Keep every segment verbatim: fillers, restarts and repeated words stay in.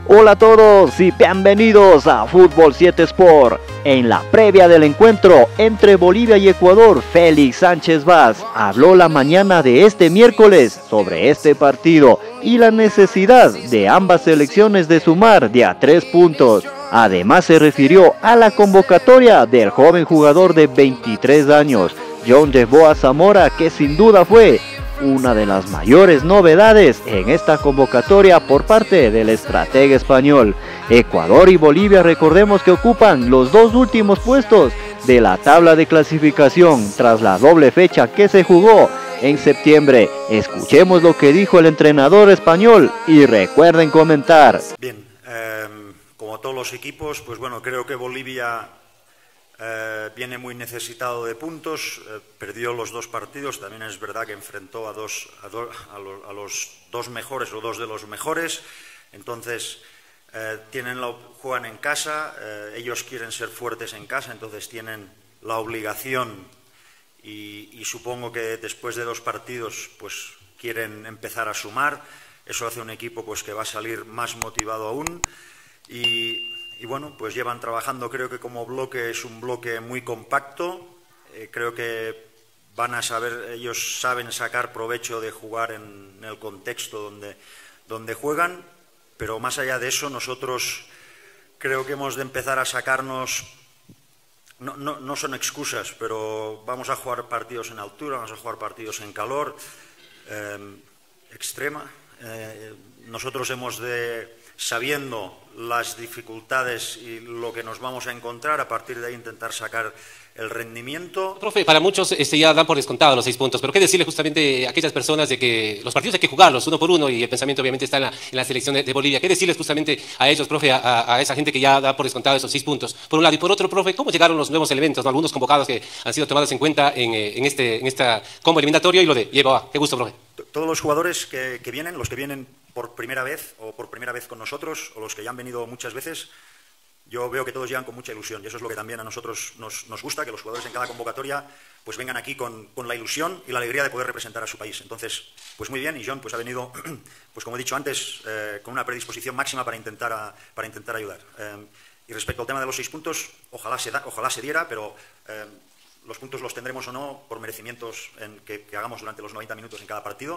Hola a todos y bienvenidos a Fútbol siete Sport. En la previa del encuentro entre Bolivia y Ecuador, Félix Sánchez Vaz habló la mañana de este miércoles sobre este partido y la necesidad de ambas selecciones de sumar de a tres puntos. Además se refirió a la convocatoria del joven jugador de veintitrés años, John Yeboah Zamora, que sin duda fue una de las mayores novedades en esta convocatoria por parte del estratega español. Ecuador y Bolivia, recordemos que ocupan los dos últimos puestos de la tabla de clasificación tras la doble fecha que se jugó en septiembre. Escuchemos lo que dijo el entrenador español y recuerden comentar. Bien, eh, como todos los equipos, pues bueno, creo que Bolivia Eh, viene muy necesitado de puntos, eh, perdió los dos partidos, también es verdad que enfrentó a, dos, a, do, a, lo, a los dos mejores o dos de los mejores, entonces eh, tienen la, juegan en casa, eh, ellos quieren ser fuertes en casa, entonces tienen la obligación y, y supongo que después de dos partidos pues quieren empezar a sumar, eso hace un equipo pues que va a salir más motivado aún y Y bueno, pues llevan trabajando, creo que como bloque es un bloque muy compacto, eh, creo que van a saber, ellos saben sacar provecho de jugar en, en el contexto donde, donde juegan, pero más allá de eso nosotros creo que hemos de empezar a sacarnos, no, no, no son excusas, pero vamos a jugar partidos en altura, vamos a jugar partidos en calor, eh, extrema, eh, nosotros hemos de, sabiendo las dificultades y lo que nos vamos a encontrar, a partir de ahí intentar sacar el rendimiento. Profe, para muchos este, ya dan por descontado los seis puntos, pero ¿qué decirle justamente a aquellas personas de que los partidos hay que jugarlos uno por uno y el pensamiento obviamente está en la, en la selección de, de Bolivia? ¿Qué decirles justamente a ellos, profe, a, a esa gente que ya da por descontado esos seis puntos? Por un lado, y por otro, profe, ¿cómo llegaron los nuevos elementos, ¿no? Algunos convocados que han sido tomados en cuenta en, en, este, en esta combo eliminatorio y lo de Yeboah? Qué gusto, profe. Todos los jugadores que, que vienen, los que vienen por primera vez o por primera vez con nosotros o los que ya han venido muchas veces, yo veo que todos llegan con mucha ilusión y eso es lo que también a nosotros nos, nos gusta, que los jugadores en cada convocatoria pues vengan aquí con, con la ilusión y la alegría de poder representar a su país. Entonces, pues muy bien, y John pues ha venido, pues como he dicho antes, eh, con una predisposición máxima para intentar, a, para intentar ayudar. Eh, y respecto al tema de los seis puntos, ojalá se, da, ojalá se diera, pero eh, los puntos los tendremos o no por merecimientos en que, que hagamos durante los noventa minutos en cada partido.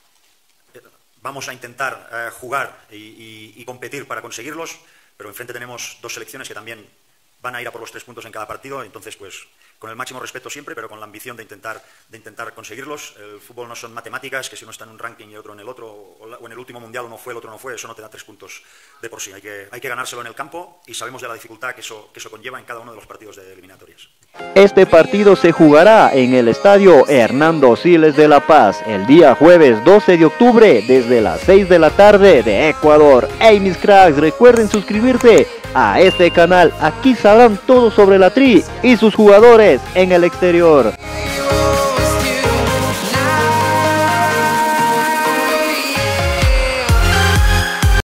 Eh, vamos a intentar eh, jugar y, y, y competir para conseguirlos, pero enfrente tenemos dos selecciones que también van a ir a por los tres puntos en cada partido, entonces pues con el máximo respeto siempre, pero con la ambición de intentar, de intentar conseguirlos. El fútbol no son matemáticas, que si uno está en un ranking y otro en el otro, o en el último mundial uno fue, el otro no fue, eso no te da tres puntos de por sí. Hay que, hay que ganárselo en el campo y sabemos de la dificultad que eso, que eso conlleva en cada uno de los partidos de eliminatorias. Este partido se jugará en el estadio Hernando Siles de La Paz el día jueves doce de octubre desde las seis de la tarde de Ecuador. Hey mis cracks, recuerden suscribirse a este canal, aquí sabrán todo sobre la Tri y sus jugadores en el exterior.